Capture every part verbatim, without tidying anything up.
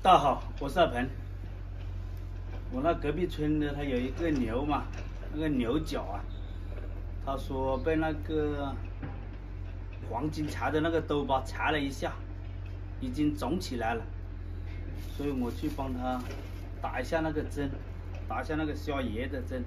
大家好，我是阿鹏。我那隔壁村的他有一个牛嘛，那个牛角啊，他说被那个黄金查的那个兜巴查了一下，已经肿起来了，所以我去帮他打一下那个针，打一下那个消炎的针。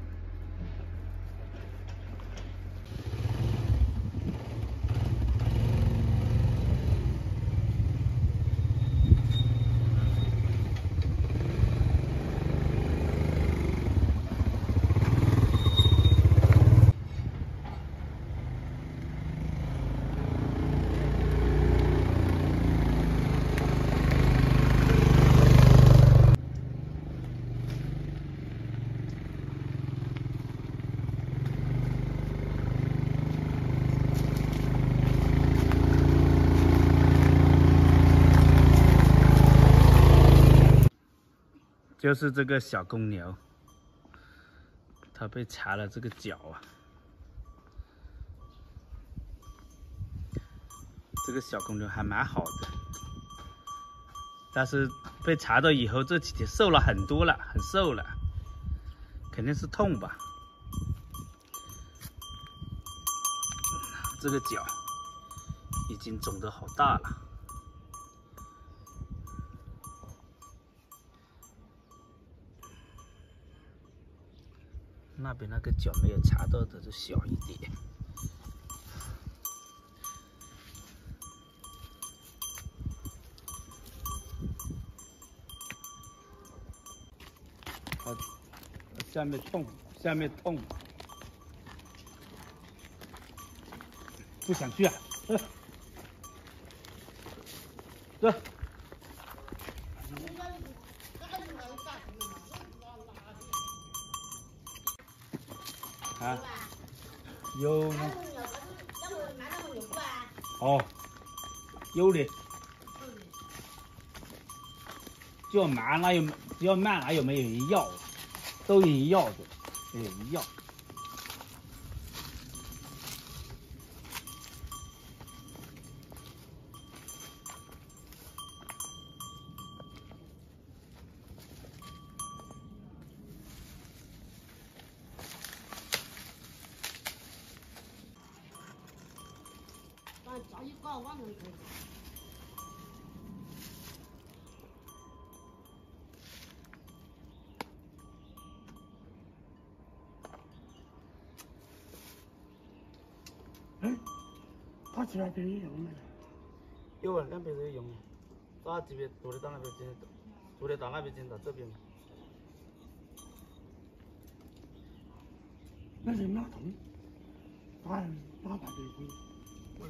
就是这个小公牛，它被查了这个脚啊。这个小公牛还蛮好的，但是被查到以后这几天瘦了很多了，很瘦了，肯定是痛吧。这个脚已经肿得好大了。那边那个脚没有查到的就小一点。啊，下面痛，下面痛，不想去啊？走，走。啊，有吗？哦，有的。只要慢哪有，只要慢哪有没有人要，都有人要的，没有人要。 找一个忘了给。 哎，他这边也用没？ 有啊，两边都有用。他这边多的到那边进，多的到那边进到这边。 那人哪痛？打打大腿会。 会。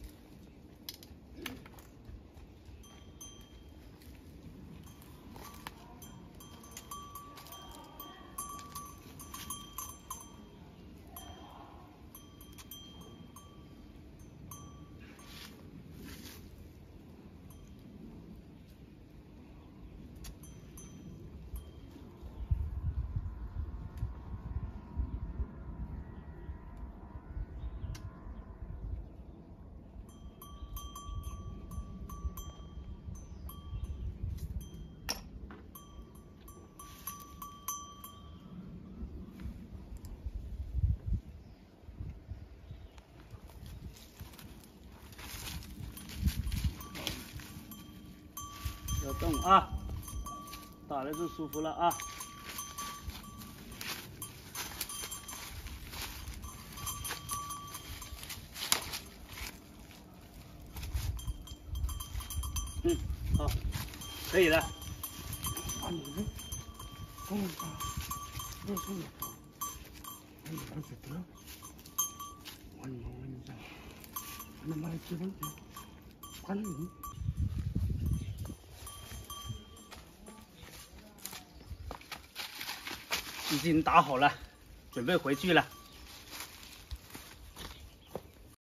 要动啊，打的就舒服了啊。嗯，好，可以了。 啊，你们，我们把这是你，你看这个，我我你讲，你买几分钱？管你。 已经打好了，准备回去了。